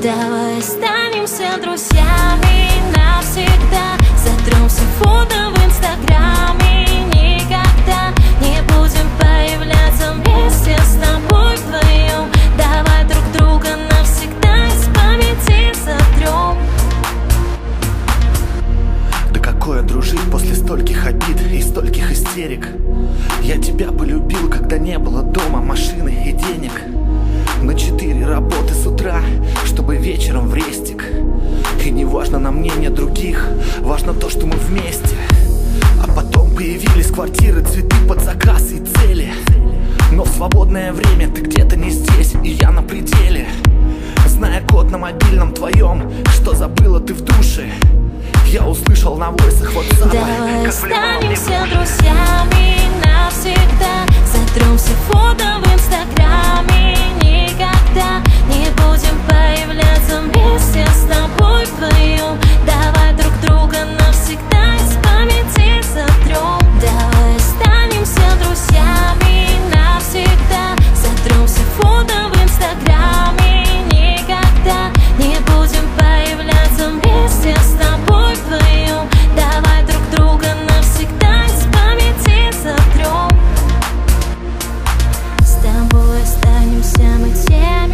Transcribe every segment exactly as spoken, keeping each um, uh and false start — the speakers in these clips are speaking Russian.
Давай останемся друзьями навсегда. Сотрем все фото в инстаграме. Никогда не будем появляться вместе с тобой вдвоем. Давай друг друга навсегда из памяти сотрем. Да какое дружить после стольких обид и стольких истерик. Я тебя полюбил, когда не было дома, машины и денег. На четыре работы с утра, чтобы вечером в рестик. И не важно на мнение других, важно то, что мы вместе. А потом появились квартиры, цветы под заказ и цели. Но в свободное время ты где-то не здесь, и я на пределе. Зная код на мобильном твоем, что забыла ты в душе, я услышал на войсах вот самое. Давай останемся друзьями навсегда. Сотрем все фото в инстаграме. Никогда не будем появляться вместе с тобой вдвоем. Давай друг друга навсегда из памяти сотрем. Давай останемся друзьями навсегда. Сотрем все фото в инстаграме. Никогда не будем появляться вместе с тобой вдвоем. Давай друг друга навсегда из памяти сотрем. С тобой останемся мы теми,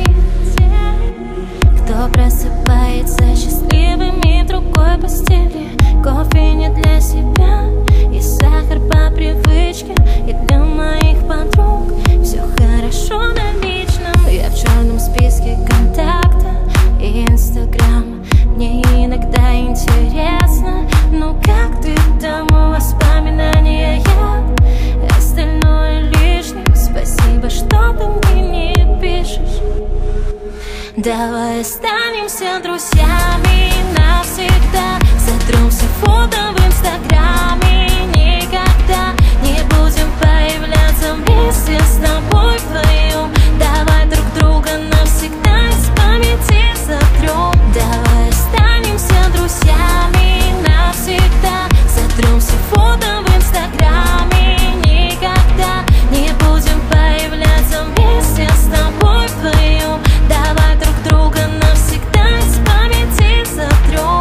кто просыпается счастливыми в другой постели. Кофе не для себя и сахар по привычке. И для моих подруг все хорошо на личном. Я в черном списке контакта и инстаграма. Мне иногда интересно, ну как ты там, воспоминания я. Остальное лишнее, спасибо, что ты мне не пишешь. Давай останемся друзьями навсегда. Сотрем все фото в инстаграме. Никогда не будем появляться вместе с тобой вдвоем. Давай друг друга навсегда из памяти сотрем. Давай останемся друзьями навсегда. Сотрем все фото в инстаграме. Никогда не будем появляться вместе с тобой вдвоем. Давай друг друга навсегда из памяти сотрем.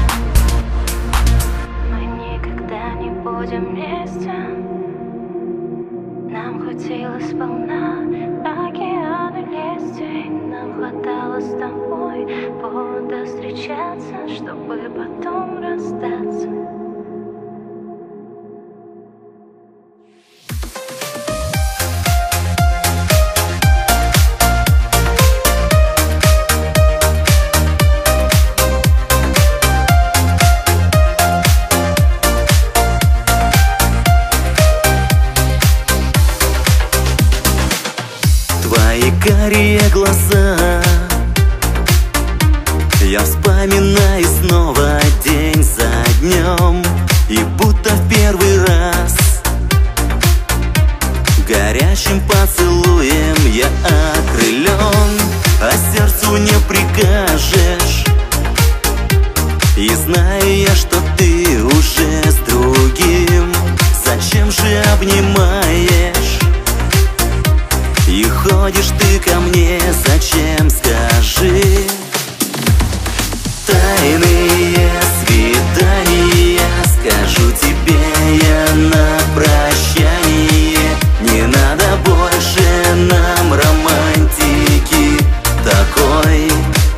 Мы никогда не будем вместе. Нам хватило сполна океана лести. Нам хватало с тобой повода встречаться, чтобы потом расстаться. Карие глаза, я вспоминаю снова день за днем. И будто в первый раз горячим поцелуем я окрылен. А сердцу не прикажешь, и знаю я, что ты уже с другим. Зачем же обнимаешь и ходишь ты ко мне, зачем, скажи? Тайные свидания, скажу тебе я на прощание. Не надо больше нам романтики такой.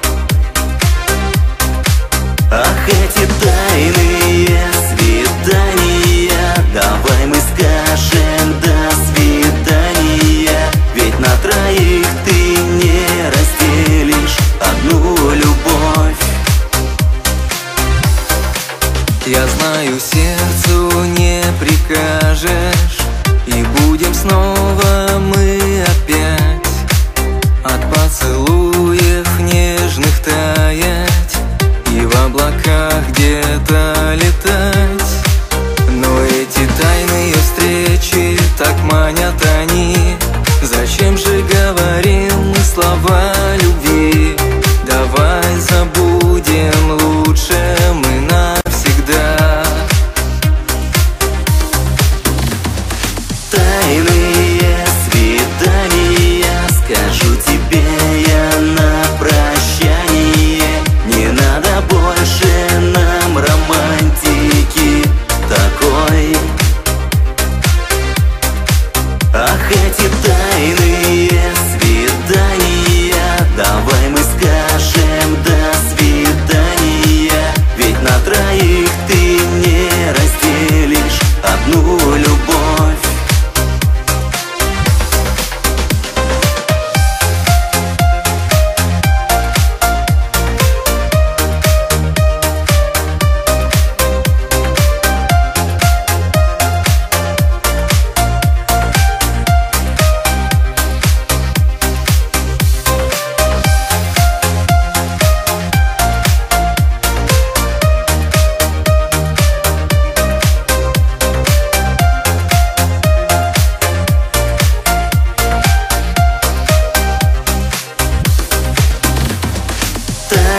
Ах, эти тайные свидания, давай мы скажем до свидания. Ведь на троих ты не разделишь одну любовь. Я знаю, сердцу не прикажешь, и будем снова мы опять от поцелуев нежных таять и в облаках где-то летать. Но эти тайные встречи так манят они. Зачем же говорим мы слова любви? Давай забудем лучше мы навсегда.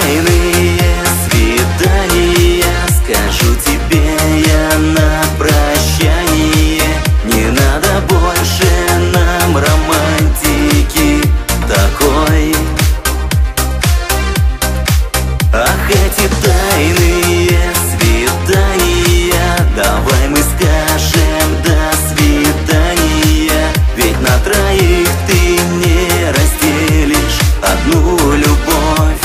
тайные свидания. Скажу тебе я на прощание: не надо больше нам романтики такой. Ах, эти тайные свидания, давай мы скажем до свидания. Ведь на троих ты не разделишь одну любовь.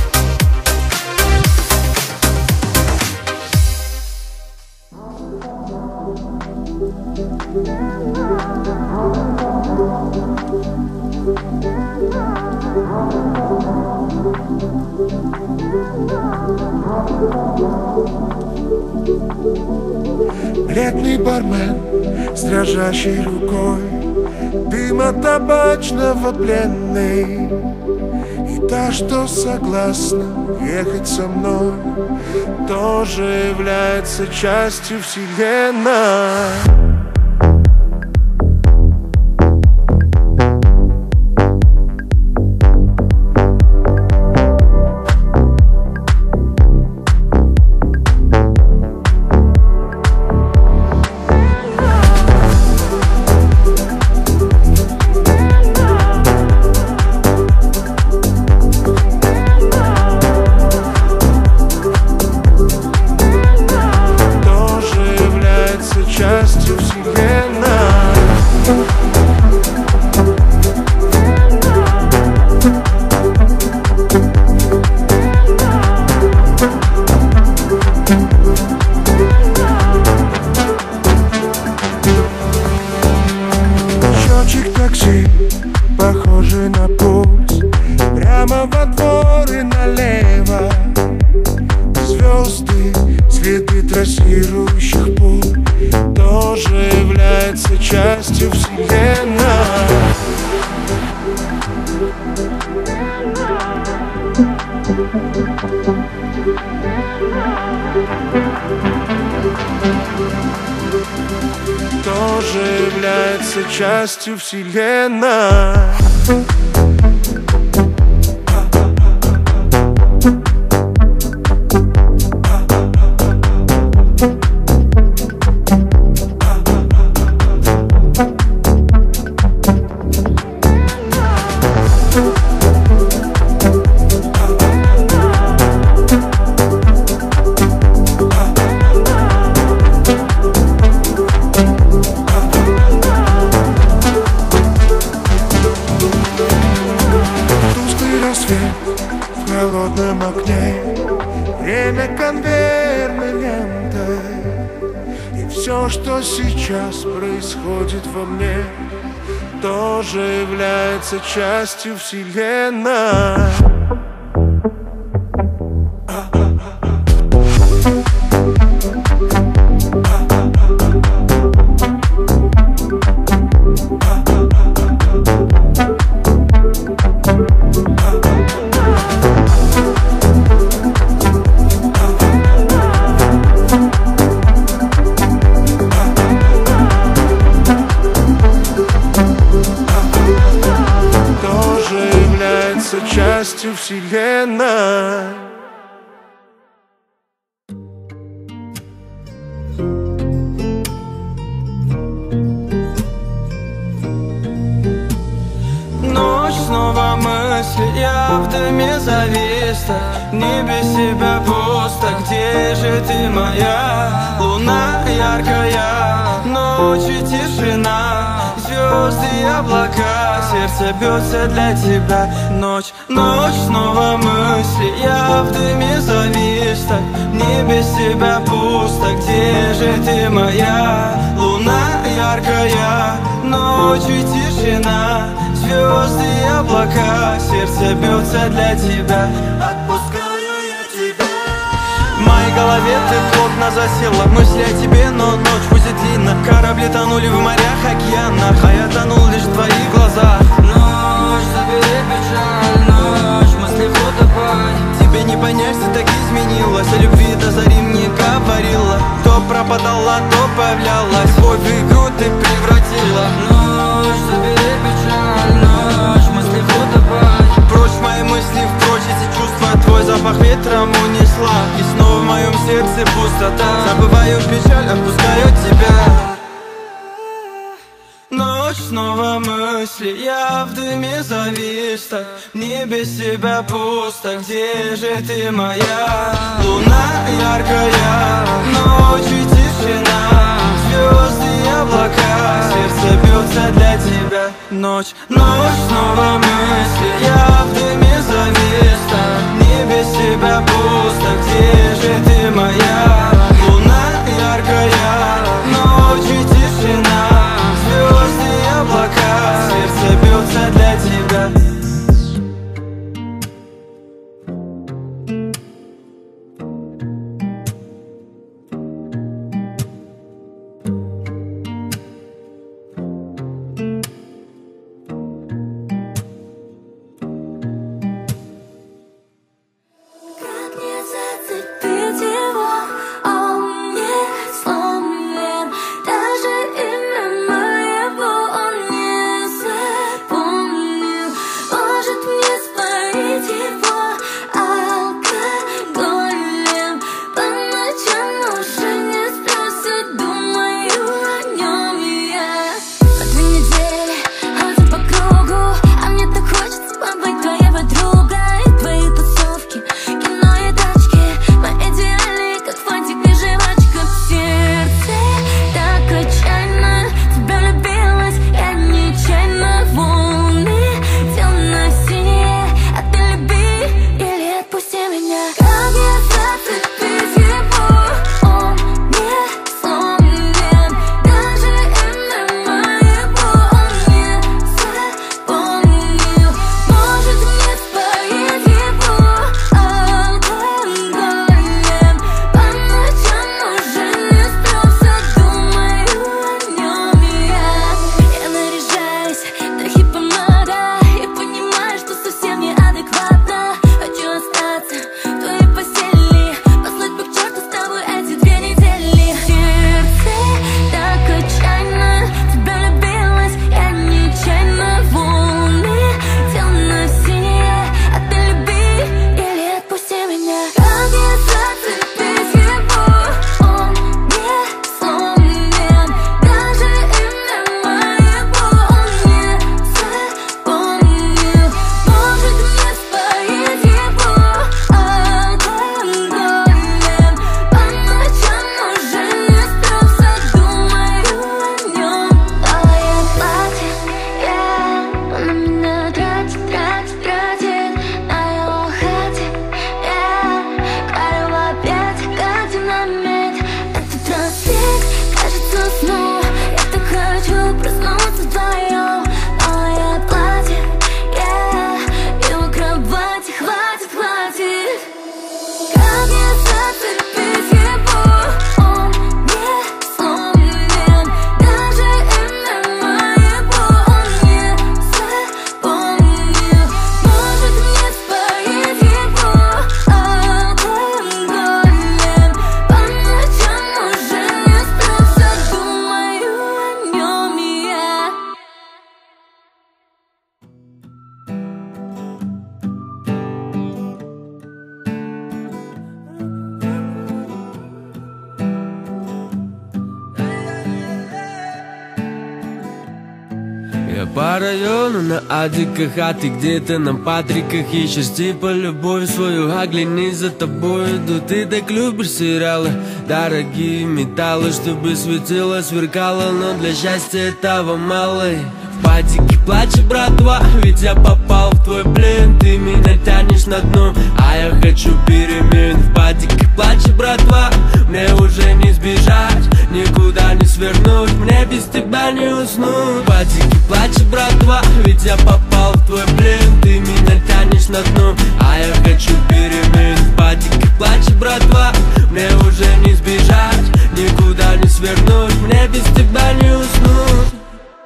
Бледный бармен с дрожащей рукой, дыма табачного пленный. И та, что согласна ехать со мной, тоже является частью вселенной. Частью вселенной. Счетчик такси, похожий на пульс, прямо во двор и налево. Звезды, следы трассирующих пуль, тоже является частью вселенной. Тоже является частью вселенной. В холодном окне время конвейерной ленты, и все, что сейчас происходит во мне, тоже является частью вселенной. Частью вселенной. Ночь, снова мысли, я в дыме зависла. В небе себя пусто, где же ты моя? Луна яркая, ночи тишина, звезды и облака, сердце бьется для тебя. Ночь, ночь, снова мысли, я в дыме зависла. В небе себя пусто, где же ты моя? Луна яркая, ночи тишина, звезды и облака, сердце бьется для тебя. Отпускаю я тебя. В моей голове ты плотно засела, мысли о тебе, но ночь будет длинна. Корабли тонули в морях, океанах, а я тонул лишь в твоих глазах. Ночь, забери печаль, ночь, мысли в водопад. Тебе не понять, ты так изменилась, о любви до зари мне говорила. То пропадала, то появлялась, любовь в игру ты превратила. Ночь, забери печаль, ночь, мысли в водопад. Прочь мои мысли, впрочь ночь эти чувства, твой запах ветром унесла. И снова в моем сердце пустота. Забываю печаль, отпускаю тебя. Ночь, снова мысли, я в дыме завис так. В небе себя пусто, где же ты моя? Луна яркая, ночью тишина, звезды и облака, сердце бьется для тебя. Ночь, ночь, снова мысли, я в дыме завис так. В небе себя пусто, где же ты моя? Луна яркая, ночью тишина, звезды и облака, сердце бьется для тебя. Как не зацепить его, он не сломлен. Даже имя моего он не запомнил. Может мне споить его алкоголем. По ночам уже не сплю, думаю о нем я. А две недели ходим по кругу, а мне так хочется побыть твоей подругой. Твои тусовки, кино и тачки, мы идеальны, как фантик и жвачка. В сердце так отчаянно тебя любилась, я нечаянно. Волны темно-синие, а ты люби или отпусти меня. Как не зацепить его, он не сломлен. Даже имя моего он не запомнил. Может мне споить его алкоголем. По ночам уже не сплю, все думаю о нем я. Я наряжаюсь, трохи помада, и понимаю, что совсем неадекватно. Хочу остаться в твоей постели, послать бы к черту с тобой эти две недели. В сердце так отчаянно тебя любилась, я нечаянно. Волны темно-синие, а ты люби или отпусти меня. Как не зацепить его, он не сломлен. Даже имя моего он не запомнил. Может мне споить его алкоголем. По ночам уже не сплю, все думаю о нем. Алое платье, yeah, он на меня тратит, тратит, тратит. На его хате, yeah, горю в объятиях, как динамит. Этот рассвет кажется сном, я так хочу проснуться вдвоем. Алое платье, yeah, его кровати, хватит, хватит. Как не зацепить его, он не сломлен. Даже имя моего он не запомнил. Может мне споить его алкоголем. По ночам уже не сплю, все думаю о нем я. Я по району на адиках, а ты где-то на Патриках. Ищешь типа любовь свою, а гляни, за тобой иду. Ты так любишь сериалы, дорогие металлы, чтобы светило, сверкало, но для счастья этого мало. В падике плачет братва, ведь я попал в твой плен. Ты меня тянешь на дно, а я хочу перемен. В падике плачет братва, мне уже не сбежать, никуда не свернуть, мне без тебя не уснуть. В падике плачет братва, ведь я попал в твой плен. Ты меня тянешь на дно, а я хочу перемен. В падике плачет братва, мне уже не сбежать, никуда не свернуть, мне без тебя не уснуть.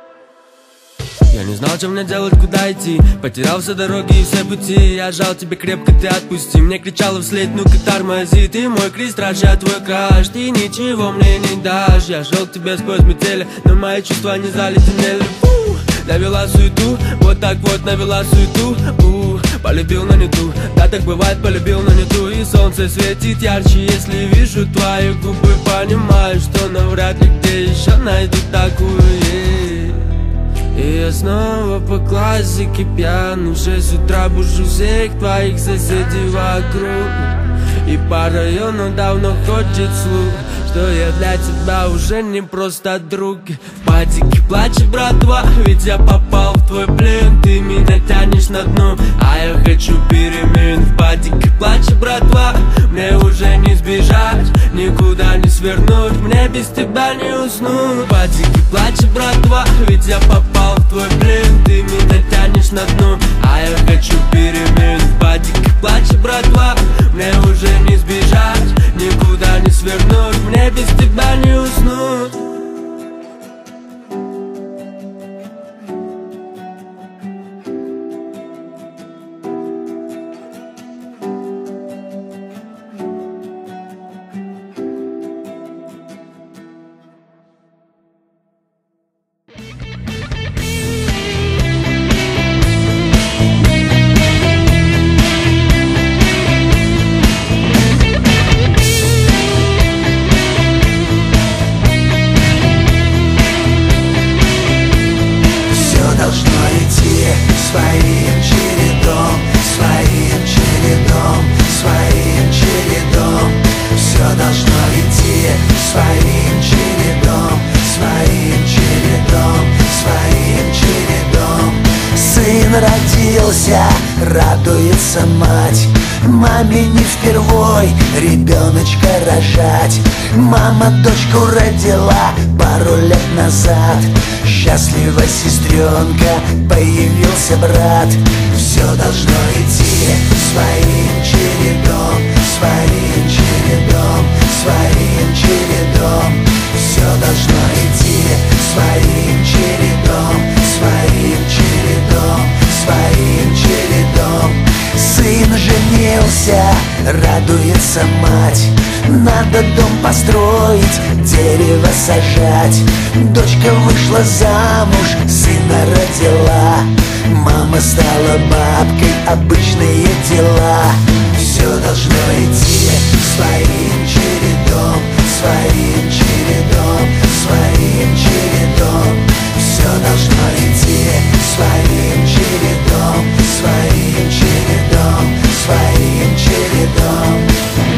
Я не знал, что мне делать, куда идти, потерял все дороги и все пути. Я жал тебе крепко, ты отпусти. Мне кричала вслед, ну-ка тормози. Ты мой крест, я твой краш, ты ничего мне не дашь. Я шел к тебе сквозь метели, но мои чувства не заледенели. Навела суету, вот так вот навела суету. У, полюбил, но не ту. Да, так бывает, полюбил, но не ту. И солнце светит ярче, если вижу твои губы. Понимаю, что навряд ли где еще найду такую. И я снова по классике пьян. В шесть утра бужу всех твоих соседей вокруг. И по району давно ходит слух, что я для тебя уже не просто друг. Падики плачет, братва, ведь я попал в твой плен. Ты меня тянешь на дно, а я хочу перемен. В падике плачет, братва, мне уже не сбежать, никуда не свернуть, мне без тебя не уснуть. В падике плачет, братва, ведь я попал в твой плен. Ты меня тянешь на дно, а я хочу перемен. В падике плачет, братва, мне уже не сбежать, никуда не свернуть, мне без тебя не уснуть. Своим чередом, своим чередом, своим чередом. Все должно идти своим чередом, своим чередом, своим чередом. Сын родился, радуется мать. Маме не впервой ребеночка рожать. Мама дочку родила пару лет назад. Счастлива сестренка, появился брат. Все должно идти своим чередом, своим чередом, своим чередом. Все должно идти своим чередом, своим чередом, своим чередом. Сын женился, радуется мать. Надо дом построить, дерево сажать. Дочка вышла замуж, сына родила. Мама стала бабкой, обычные дела. Все должно идти своим чередом, своим чередом, своим чередом. Все должно идти своим чередом, своим чередом, своим чередом.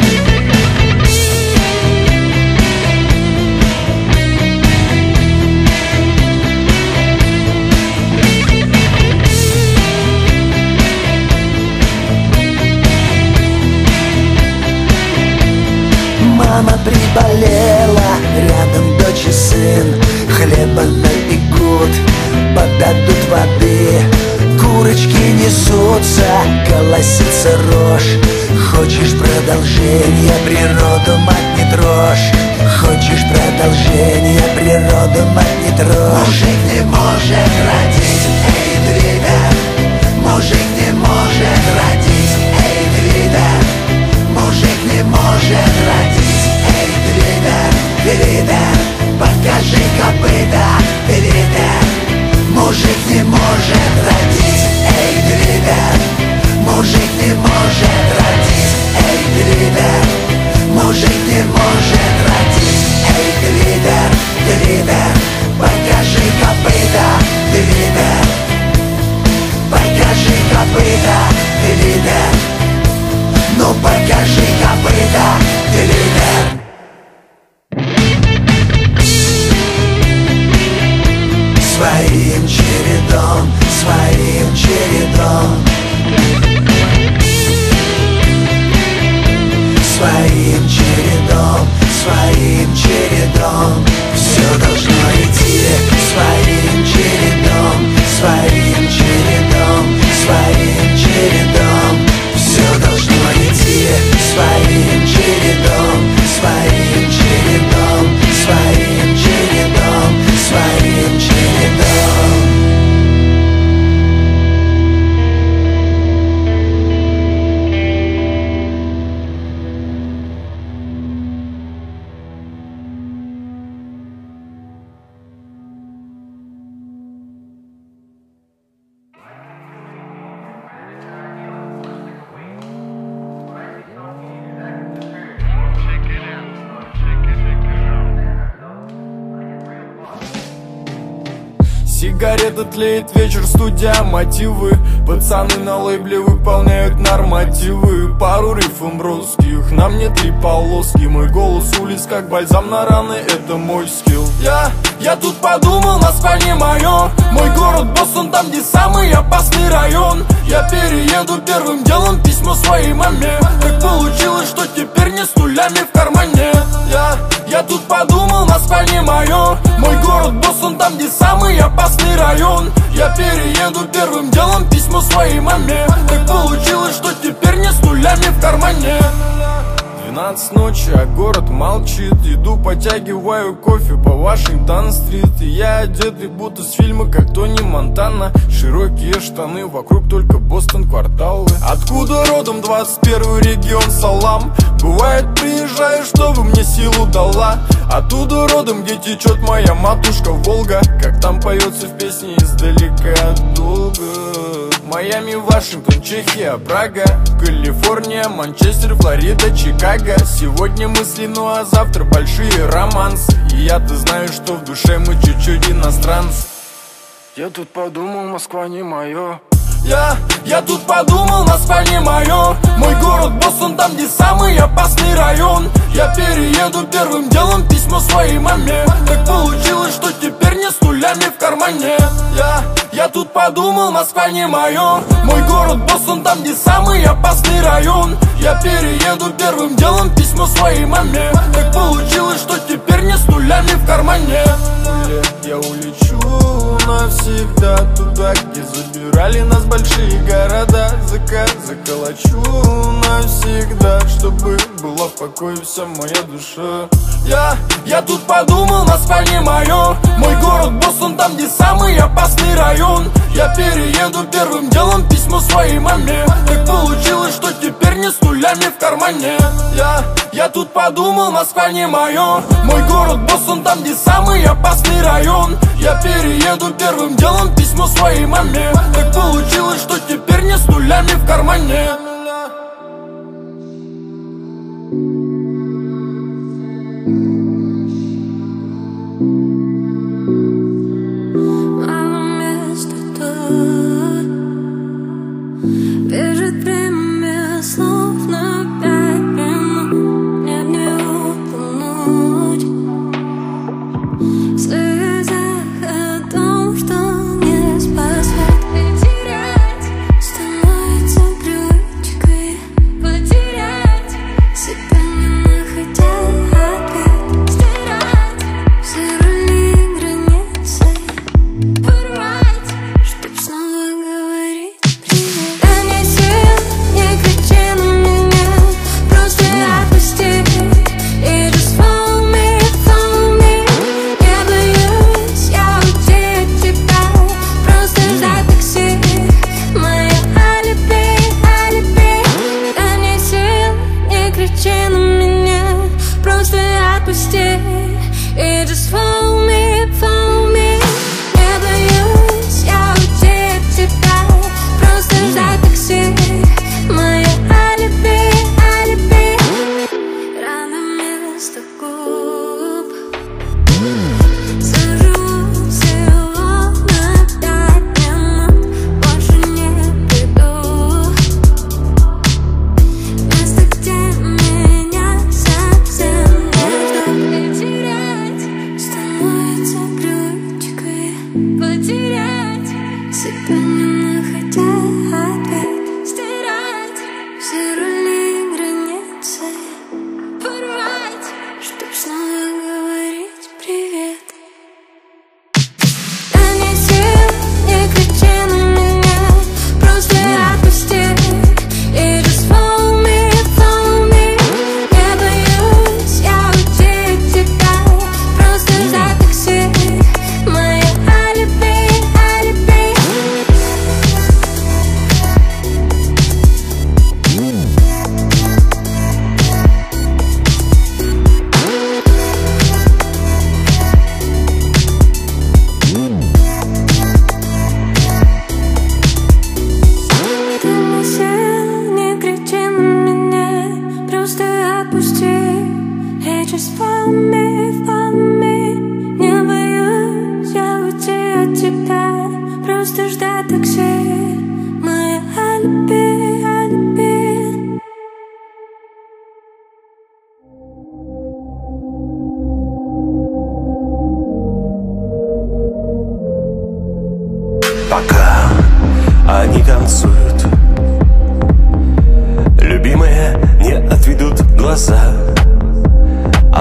Мама приболела, рядом дочь и сын. Хлеба напекут, подадут воды. Курочки несутся, колосится рожь. Хочешь продолжения, природу мать не трожь. Хочешь продолжения, природу мать не трожь. Мужик не может родить, эй, двигай. Мужик не может родить, эй, двигай. Мужик не может родить, эй, двигай, двигай. Покажи копыта, двигай. Мужик не может родить, эй, двигай. Мужик не может родить, эй, двигай. Мужик не может родить, эй, двигай, двигай. Покажи копыта, двигай. Покажи копыта, двигай. Ну покажи копыта, двигай. Своим чередом, своим чередом. Своим чередом, своим чередом. Все должно идти своим чередом, своим чередом, своим чередом. Все должно идти своим чередом, своим чередом, своим чередом, своим чередом. сигарета тлеет, вечер, студия, мотивы. Пацаны на лейбле выполняют нормативы. Пару рифм русских, на мне три полоски. Мой голос улиц как бальзам на раны, это мой скилл. Я, я тут подумал, Москва не мое. Мой город Бостон, там где самый опасный район. Я перееду первым делом, письмо своей маме. Так получилось, что теперь не с нулями в кармане. Я, я тут подумал, Москва не мое. Мой город Бостон, там где самый опасный район. Я перееду первым делом, письмо своей маме. Так получилось, что теперь не с нулями в кармане. Двенадцать ночи, а город молчит. Иду, потягиваю кофе по Вашингтон-стрит. И я одетый, будто с фильма, как Тони Монтана. Широкие штаны, вокруг только Бостон, кварталы. Откуда родом двадцать первый регион, салам. Бывает, приезжаю, чтобы мне силу дала. Оттуда родом, где течет моя матушка Волга. Как там поется в песне издалека долго. Майами, Вашингтон, Чехия, Прага, Калифорния, Манчестер, Флорида, Чикаго. Сегодня мысли, ну а завтра большие романсы. И я-то знаю, что в душе мы чуть-чуть иностранцы. Я тут подумал, Москва не мое. Я, я тут подумал, Москва не мое. Мой город Бостон, там где самый опасный район. Я перееду первым делом, письмо своей маме. Так получилось, что теперь не с нулями в кармане. Я, я тут подумал, Москва не мое. Мой город Бостон, там где самый опасный район. Я перееду первым делом, письмо своей маме. Так получилось, что теперь не с нулями в кармане. Я улечу навсегда туда, где забирали нас большие города. Закат заколочу навсегда, чтобы была в покое вся моя душа. Я, я тут подумал, Москва не мое. Мой город Бостон, там где самый опасный район. Я перееду первым делом, письмо своей маме. Так получилось, что теперь не с нулями в кармане. Я, я тут подумал, Москва не мое. Мой город Бостон, там где самый опасный район. Я перееду первым делом, письмо своей маме. Так получилось, что теперь не с нулями в кармане. Бежит время, словно пять минут. Мне не утонуть в слезах о том, что не спасет. И терять становится привычкой. Потерять себя, не находя ответ. Стирать все роли границы. Порвать, чтоб снова говорить. И just follow me, follow me. Не боюсь я уйти от тебя. Просто ждать такси. Моя алиби, алиби. Рано вместо губ. Сажу всего на пять минут. Больше не приду. Место, где меня совсем не ждут. И терять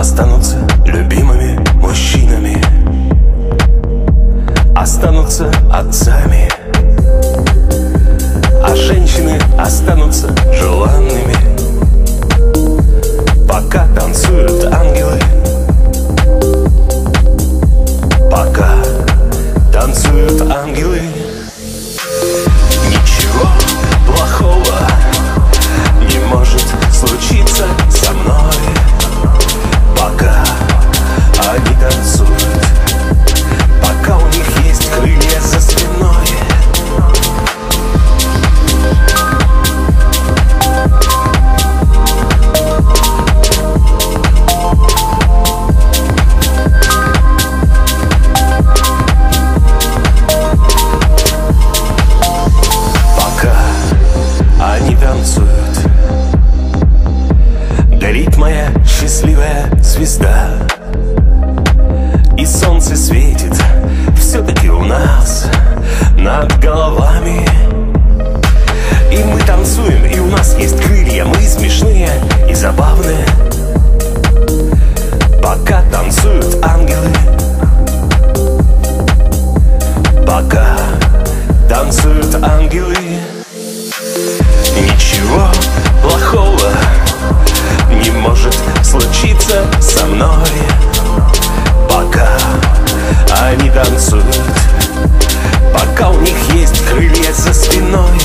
останутся любимыми мужчинами, останутся отцами, а женщины останутся желанными. Пока танцуют ангелы, пока танцуют ангелы. Ничего плохого не может случиться со мной, пока они танцуют, пока у них есть крылья за спиной. Горит моя счастливая звезда, и солнце светит все-таки у нас над головами. И мы танцуем, и у нас есть крылья, мы смешные и забавные. Пока танцуют ангелы, пока танцуют ангелы. Ничего плохого не может случиться со мной, пока они танцуют, пока у них есть крылья за спиной.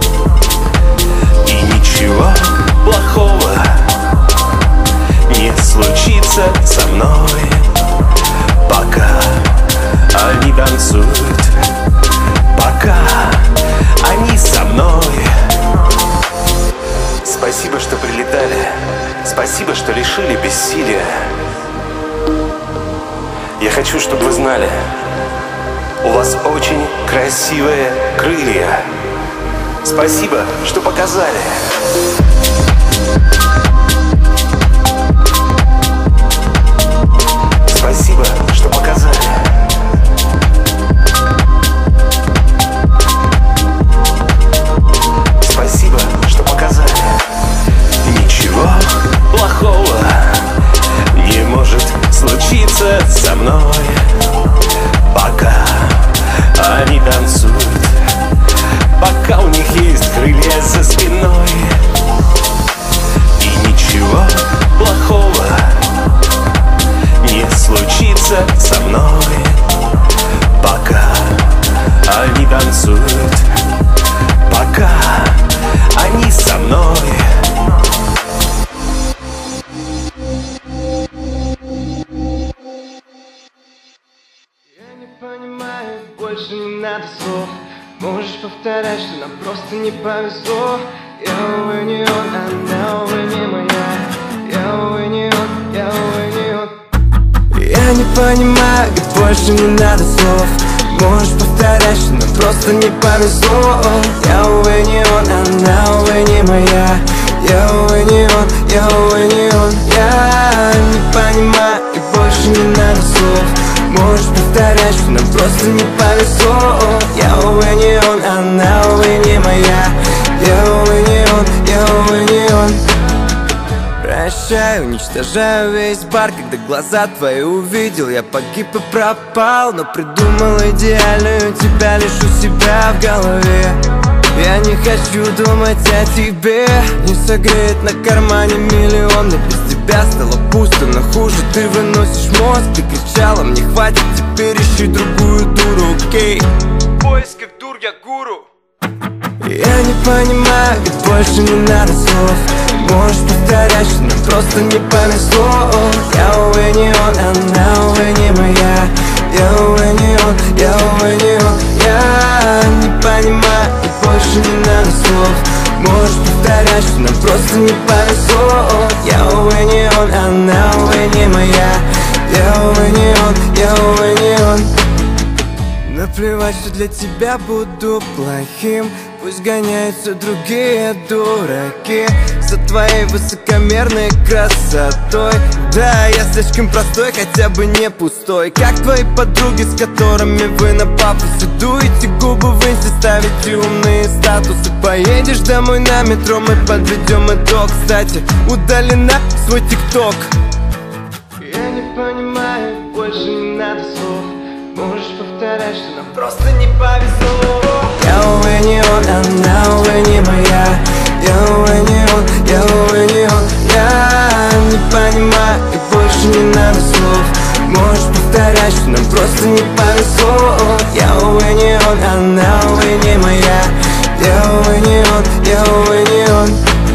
И ничего плохого не случится со мной, пока они танцуют, пока они со мной. Спасибо, что прилетали, спасибо, что лишили бессилия. Я хочу, чтобы вы знали, у вас очень красивые крылья. Спасибо, что показали. Спасибо, что показали. Спасибо, что показали. Ничего плохого не может случиться со мной, пока они танцуют, пока у них есть крылья за спиной. И ничего плохого не случится со мной, пока они танцуют, пока они со мной. Я не понимаю, больше не надо слов. Можешь повторять, что нам просто не повезло. Я, увы, не он, она, увы, не моя. Я, увы, не он, я, увы, не он. Я не понимаю, ведь больше не надо слов. Можешь повторять, что нам просто не повезло. Я, увы, не он, она, увы, не моя. Я, увы, не он, я, увы, не он. Я не понимаю, и больше не надо слов. Можешь повторять, что нам просто не повезло. Я, увы, не он, она, увы, не моя. Я, увы, не он, я, увы, не он. Прощаю, уничтожаю весь бар, когда глаза твои увидел. Я погиб и пропал, но придумал идеальную тебя лишь у себя в голове. Я не хочу думать о тебе, не согреет на кармане миллион. И без тебя стало пусто, но хуже ты выносишь мозг. Ты кричала, мне хватит, теперь ищи другую дуру, окей? В поисках дур я гуру. Я не понимаю, ведь больше не надо слов. Можешь повторять, что нам просто не повезло. Я, увы, не он, она, увы, не моя. Я, увы, не он, я, увы, не он. Я не понимаю, ведь больше не надо слов. Можешь повторять, что нам просто не повезло. Я, увы, не он, она, увы, не моя. Я, увы, не он, я, увы, не он. Наплевать, что для тебя буду плохим. Пусть гоняются другие дураки за твоей высокомерной красотой. Да, я слишком простой, хотя бы не пустой. Как твои подруги, с которыми вы на пафосе дуете губы в инсте, ставите умные статусы. Поедешь домой на метро, мы подведем итог. Кстати, удали на свой тикток. больше не надо слов. Можешь повторять, что нам просто не повезло. Я, увы, не он, она, увы, не моя. Я, увы, не он, я, увы, не он. Я не понимаю, и больше не надо слов. Можешь повторять, что нам просто не повезло. Я, увы, не он, она, увы, не моя. Я, увы, не он, я, увы, не он.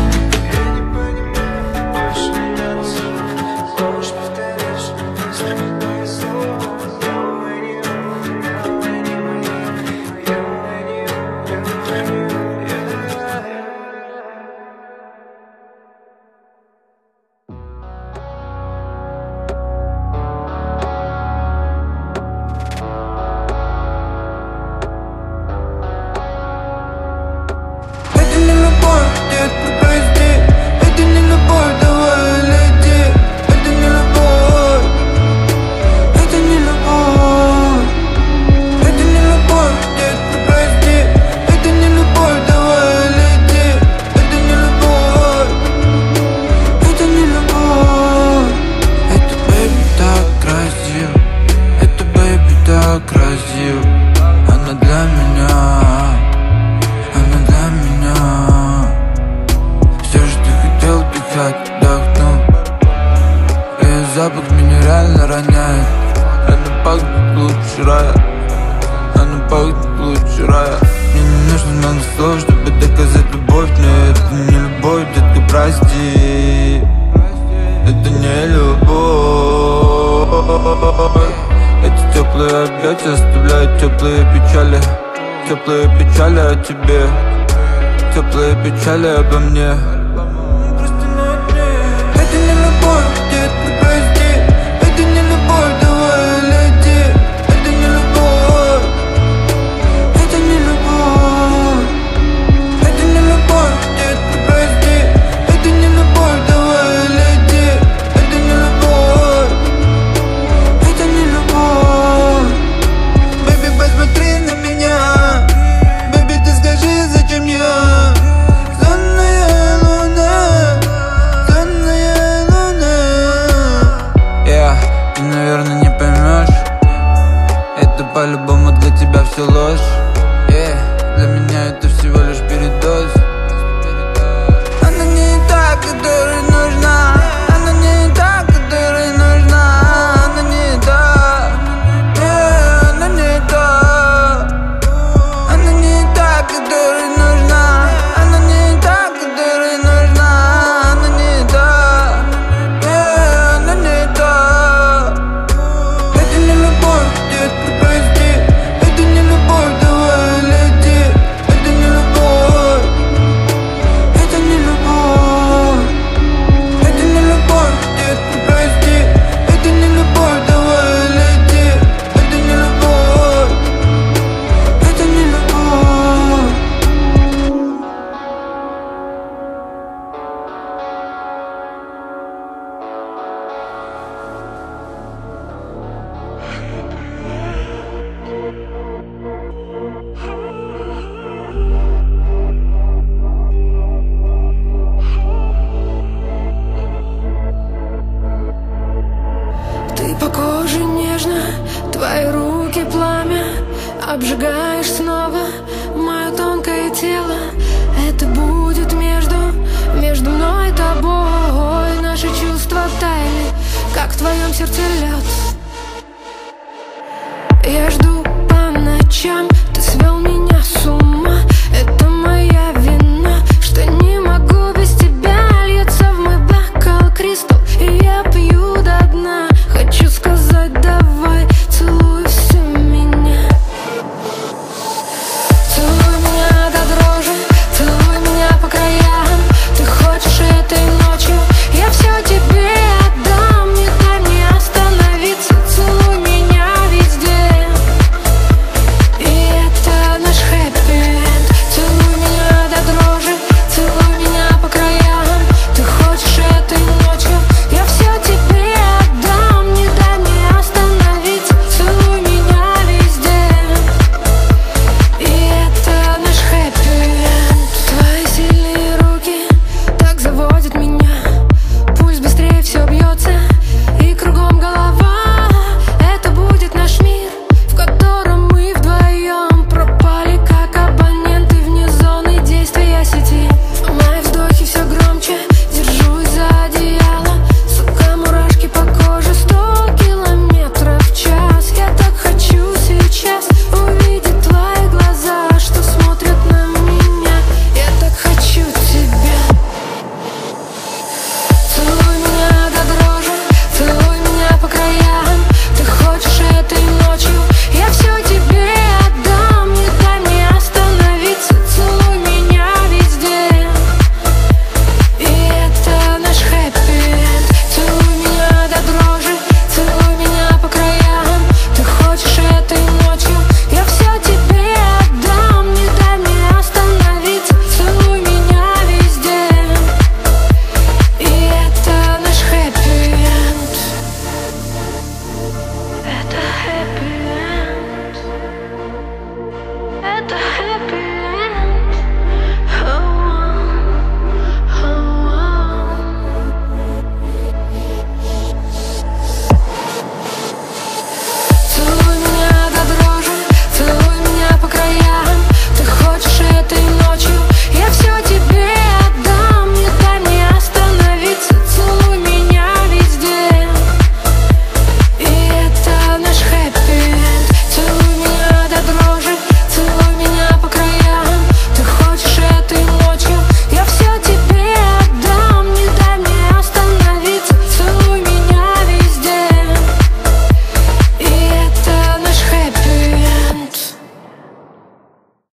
Запах меня реально роняет. Она пахнет лучше рая. Она пахнет лучше рая. Мне не нужно много слов, чтобы доказать любовь. Но это не любовь, детка, прости. Это не любовь. Эти теплые объятия оставляют теплые печали. Теплые печали о тебе. Теплые печали обо мне.